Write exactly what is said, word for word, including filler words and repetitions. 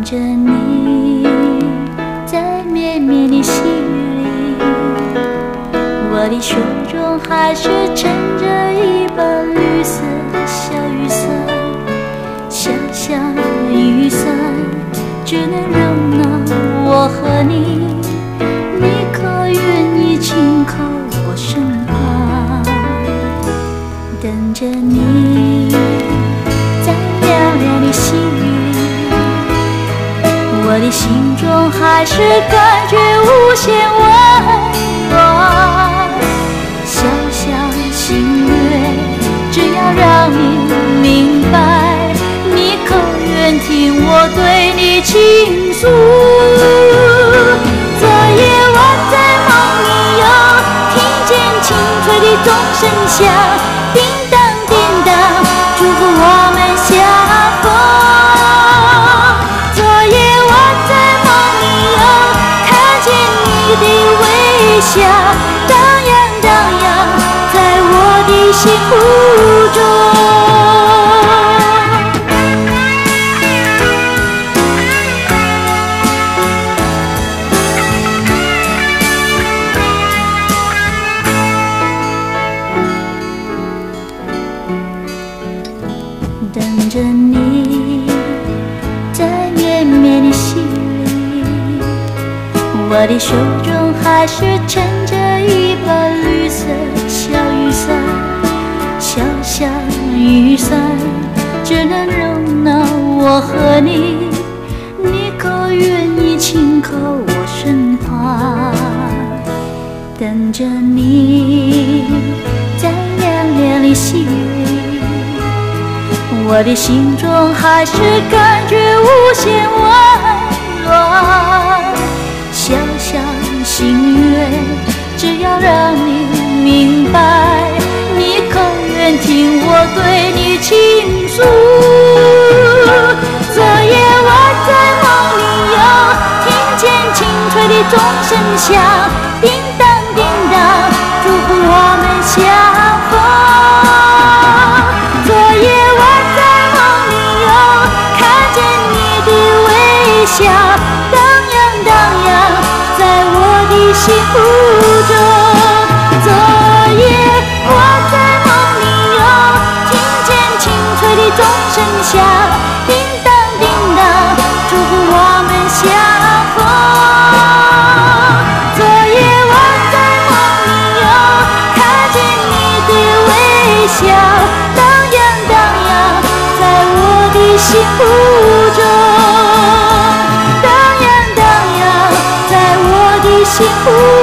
着你，在绵绵的细雨里，我的手中还是撑着一把绿色的小雨伞，小小雨伞只能容纳我和你，你可愿意紧靠我身旁？等着你，在凉凉的细雨里，我的心中还是感觉无限温暖。小小心愿，只要让你明白，你可愿听我对你倾诉？昨夜晚在梦里有听见清脆的钟声响，叮当叮当，祝福我们相逢。昨夜晚在梦里有看见你的微笑，荡漾荡漾在我的心湖中。等着你，在绵绵的细雨里，我的手中还是撑着一把绿色小雨伞，小小雨伞只能容纳我和你，你可愿意轻靠我身旁？等着你，在凉凉的细雨里，我的心中还是感觉无限温暖。小小心愿，只要让你明白，你可愿听我对你倾诉？昨夜晚在梦里有听见清脆的钟声响，叮当叮当，祝福我们相逢。昨夜晚在梦里有看见你的微笑，荡漾荡漾在我的心湖中。昨夜我在梦里有听见清脆的钟声响，叮当叮当，祝福我们相逢。昨夜我在梦里有看见你的微笑，荡漾荡漾在我的心湖中，荡漾荡漾在我的心湖中。